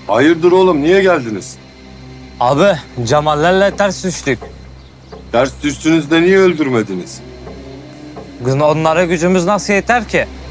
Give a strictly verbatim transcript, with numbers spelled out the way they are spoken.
Hayırdır oğlum, niye geldiniz? Abi Cemallerle ters düştük. Ters düştünüz de niye öldürmediniz? Onlara gücümüz nasıl yeter ki?